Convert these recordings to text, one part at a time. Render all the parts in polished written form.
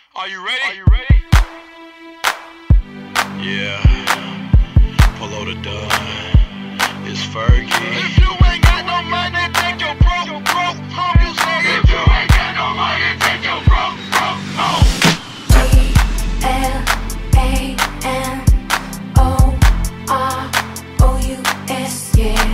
Are you ready? Are you ready? Yeah. Polo the Dunn. It's Fergie. If you ain't got no money, take your broke home. You say if you ain't got no money, take your broke home. GLAMOROUS, yeah.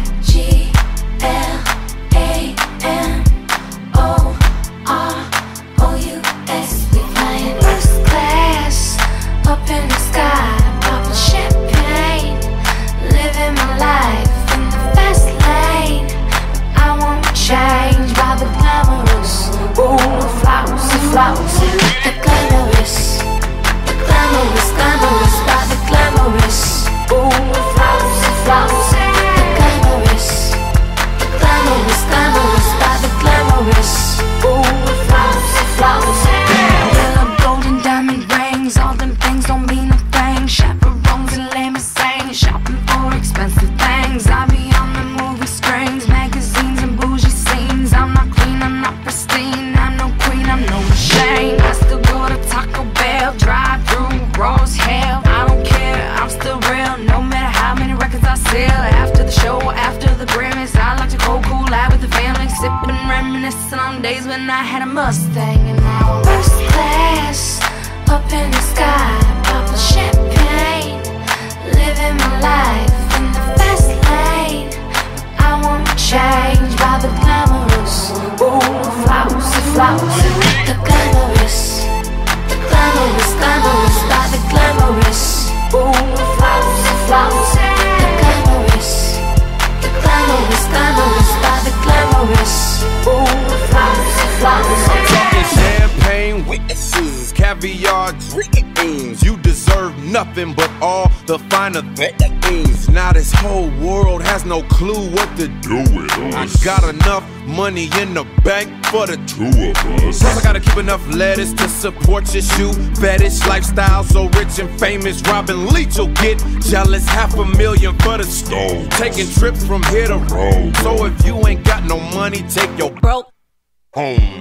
GLAMOROUS. We flying first class up in the sky, popping champagne, living my life in the fast lane. I won't change by the glamorous. Ooh, flousy, flousy, the glamorous, glamorous by the glamorous. Ooh, flousy, flousy, the glamorous, glamorous by the glamorous. Ooh, flousy, flousy. Yellow golden diamond rings, all them things don't mean a thing. Chaperones and limousines, shopping for expensive things. I be on the movie screens, magazines and bougie scenes. I'm not clean, I'm not pristine, I'm no queen, I'm no machine. I still go to Taco Bell, drive through raw as hell. I don't care, I'm still real, no matter how many records I sell. After the show, after the Grammys, I like to go cool out with the family, sipping, reminiscing on days when I had a Mustang. And now I'm first class up in the sky, popping champagne, living my life in the fast lane. I won't change by the glamorous. Ooh, flousy, flousy, the glamorous, glamorous by the glamorous. Ooh, flousy, flousy, the glamorous, glamorous by the glamorous. Ooh, flousy, flousy. I'm talking champagne witnesses, caviar dreams. You deserve nothing but all the finer things. Now this whole world has no clue what to do with us. I got enough money in the bank for the two of us. Plus I gotta keep enough lettuce to support your shoe fetish lifestyle. So rich and famous, Robin Leach will get jealous. $500,000 for the stove, taking trips from here to Rome. So if you ain't got no money, take your broke home.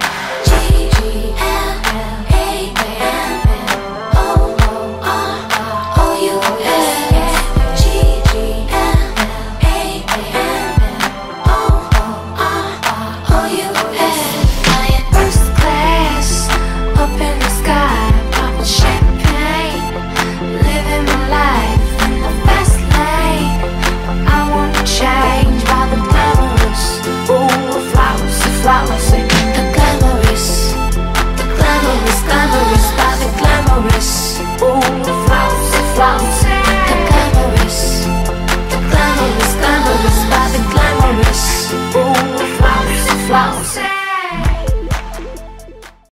Flousy, the glamorous by the glamorous. Ooh, flousy, flousy, the glamorous by the glamorous. Ooh, flousy, flousy.